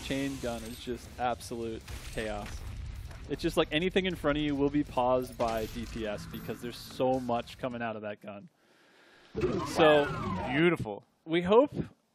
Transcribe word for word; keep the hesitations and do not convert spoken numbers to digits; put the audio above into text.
chain gun is just absolute chaos. It's just like anything in front of you will be paused by D P S because there's so much coming out of that gun. So beautiful. We hope